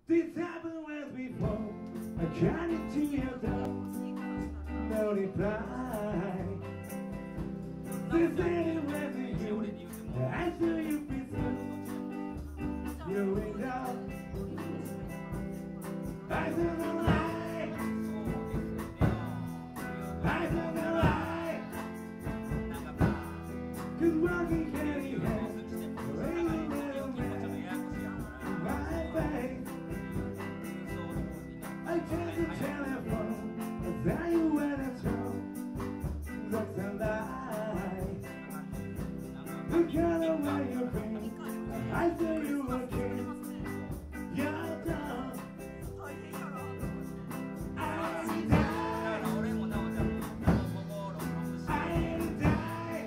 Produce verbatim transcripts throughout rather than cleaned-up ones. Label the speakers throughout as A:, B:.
A: This happened once before. I got into your door. No reply. This ain't with you. I feel you pieces. Your window. I don't know why. I don't know why. Cause walking can't even. I take the telephone, I tell you when it's wrong. That's a lie. The kind of way you been, I tell you again. You're done. I die. I die.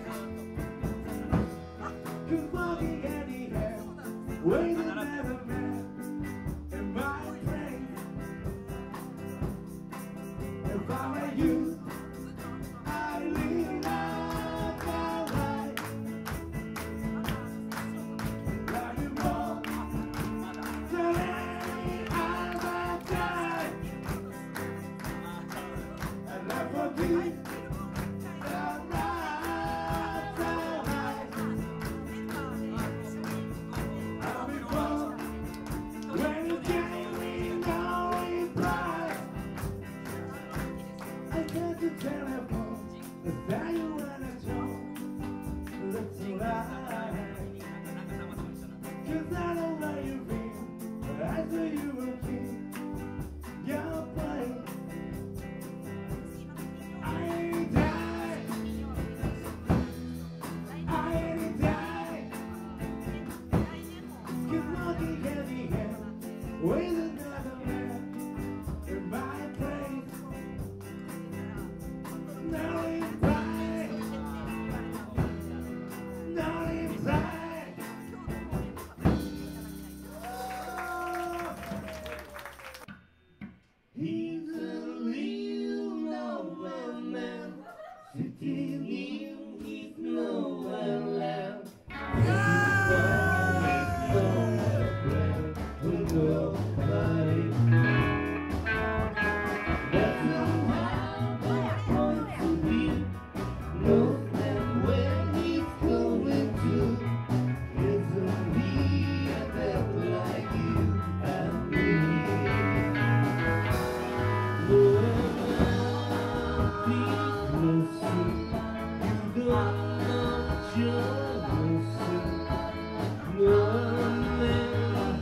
A: Cause walking anywhere, with another man in my brain. If I were you, I'd leave out the light. Love you more than any other time. And I forgive the night so high. I'll be born when you gave me no reply. I got the telephone, the tell you when it's wrong. That's a lie. Cause I don't know you feel, I know you will keep your play. I ain't die. I ain't die. Cause walking heavy hand with another man in my place. No reply, no reply. He's a real nowhere man, sitting in his nowhere land. He's nowhere friend with nobody. That's somehow the point to be. Knows them where he's going to. Isn't he a bit like you and me? No amount is closer. You don't know you're closer. No amount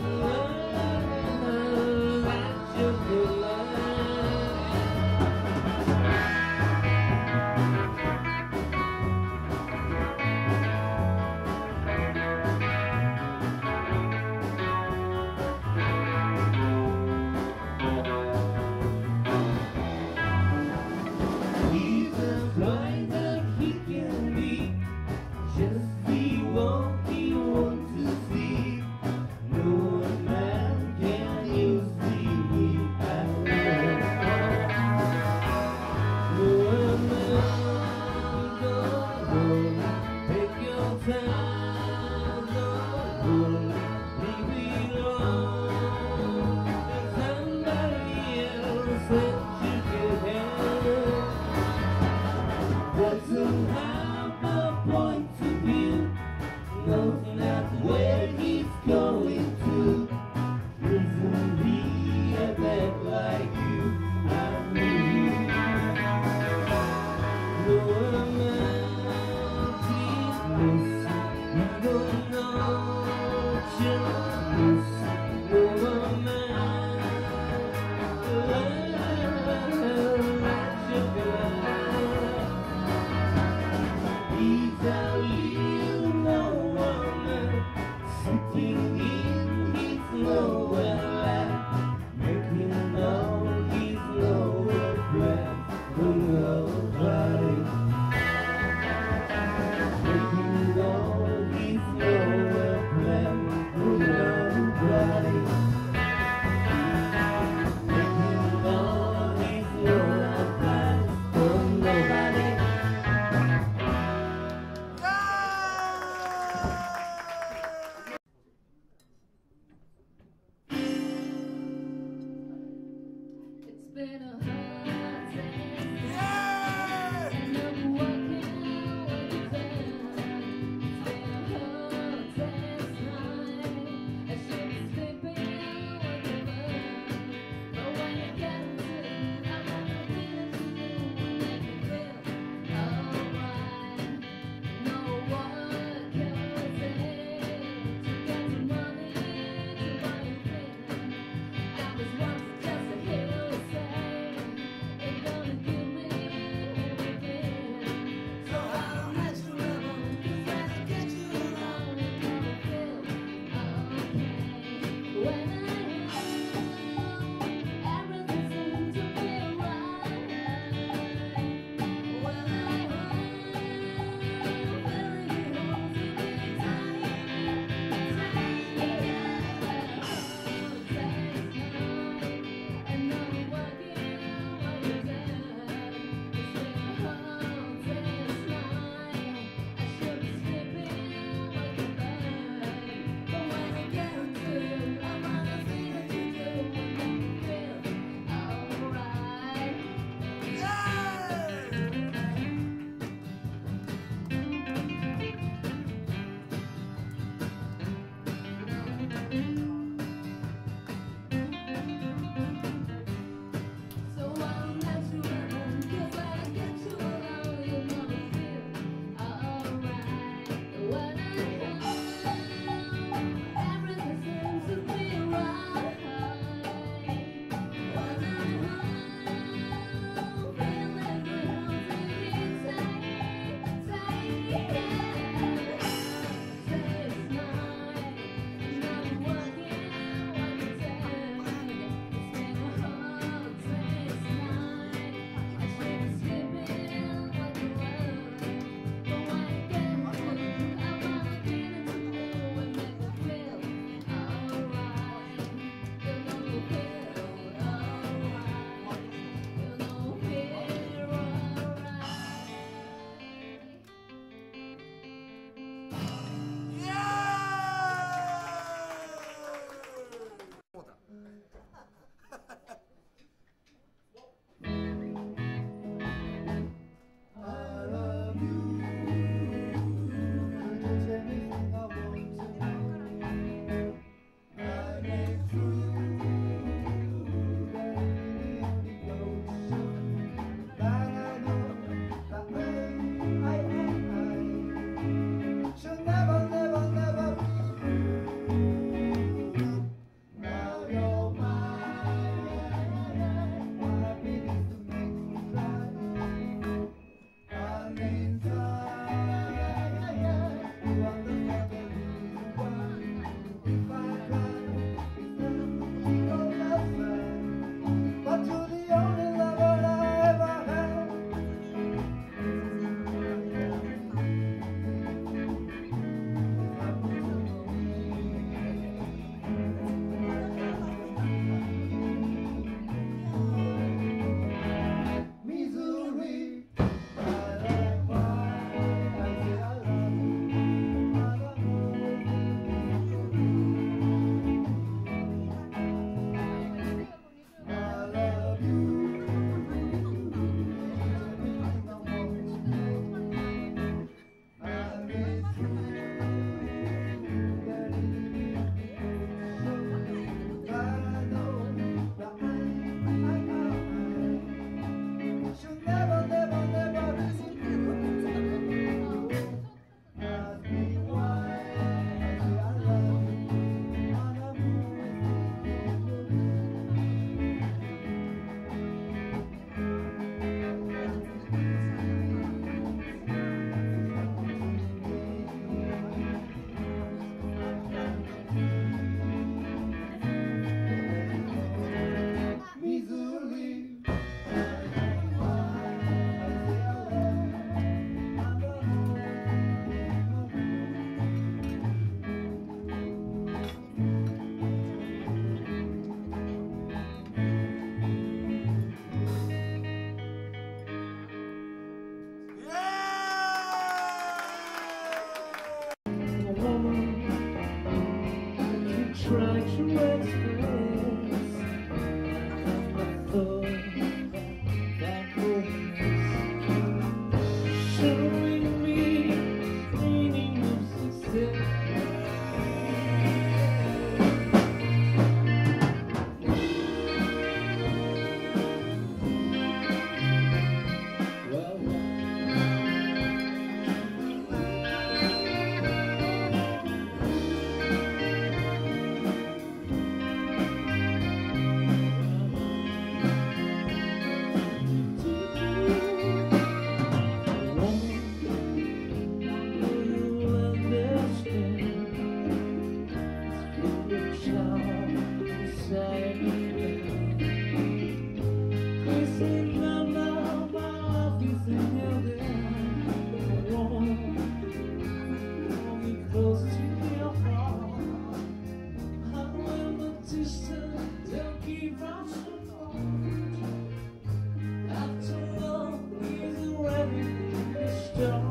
A: that you're alive. He's as blind as he can be. Just see what he wants to see. No man can you see me at all. No man, go home. Take your time, go home. Leave me alone. There's somebody else that you can have. That's somehow the point of view. Knows not where he's going to. Isn't he a bit like you and me? No amount is closer. You don't know you're closer. No amount that you're alive. He's a real nowhere man, sitting in his nowhere land, making know he's nowhere friend for nobody. Making know he's nowhere friend for nobody.
B: been a hard day.
C: Yeah!
B: And I'm walking with you there. It's been a hard day's night. I should be sleeping with you there. But when you get to it, I'm gonna feel it for you and make me feel alright. No one can say to get the money to buy you things. I was once just a hero say.
A: After all, isn't everything destroyed?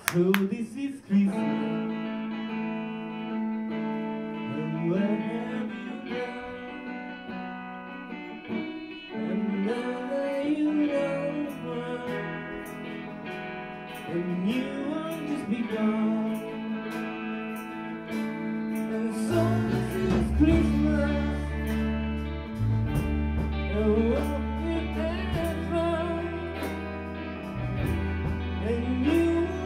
A: So this is Christmas, and where have you gone? And now you know why, and you won't just be gone. And so this is Christmas, and what you had from, and you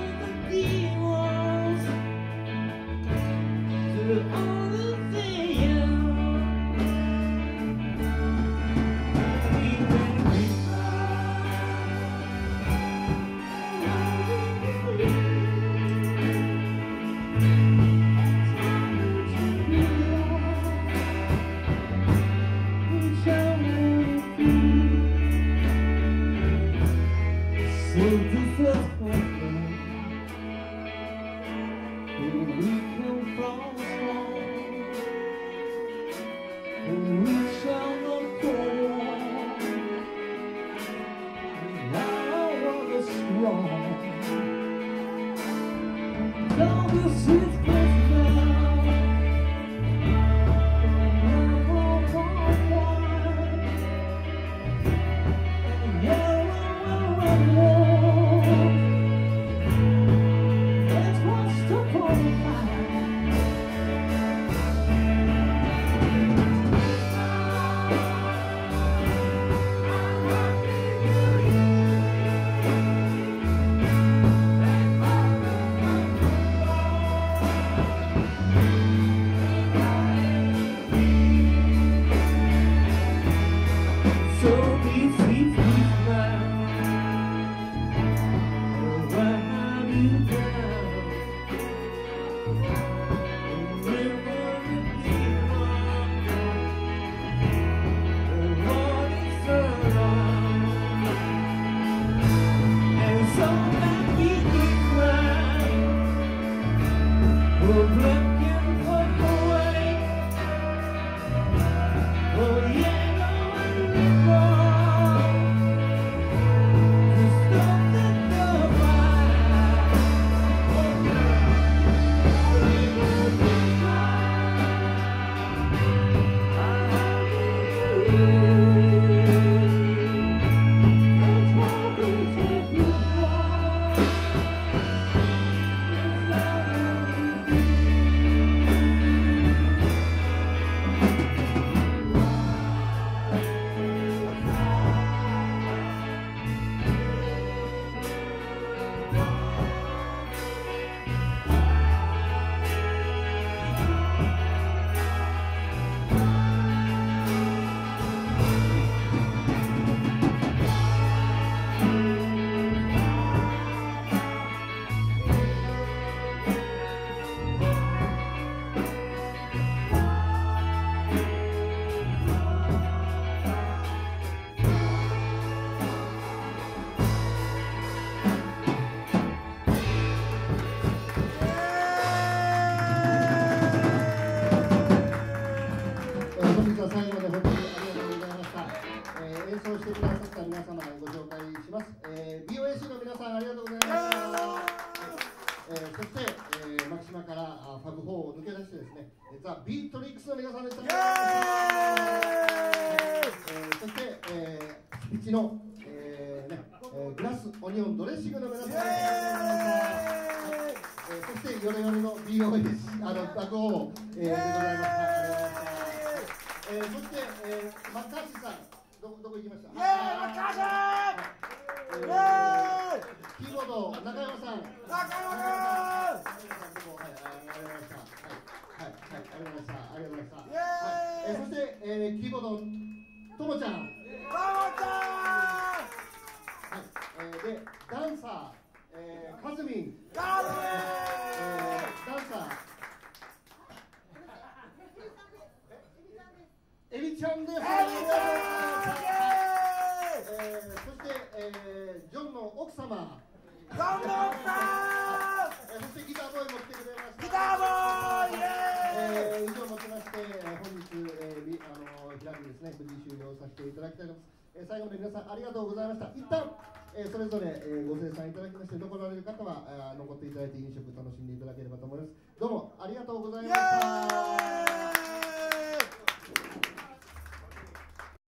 C: ザ・ビートリックスの皆さんでした。そして、えー、うちの、えーねえー、グラスオニオンドレッシングの皆さんでした。そしてヨレヨレの ビーオーエス あの爆音、えー、でございました。ありがとうございました。えー、そして、えー、マッカーシーさんどどこ行きました？イエーイマッカーシー！イエーイ！キーボード中山さん。中山さん。はい、ありがとうございました。はい、はい、ありがとうございました。ありがとうございました。はい、えー、そして、えー、キーボードともちゃん。ともちゃん。はい、えー、でダンサー、えー、カズミン。カズミン。えー、ダンサー。エビちゃんです。エビちゃんです。えー、そして、えー、ジョンの奥様。ジョンの奥さん。そしてギターボーイも来てくれました。ギターボーイ。えー、以上をもちまして本日、えー、あの平木ですね無事終了させていただきたいと思います。 えー、最後まで皆さんありがとうございました。一旦、えー、それぞれ、えー、ご清算いただきまして、残られる方はあ残っていただいて飲食楽しんでいただければと思います。どうもありがとうございました。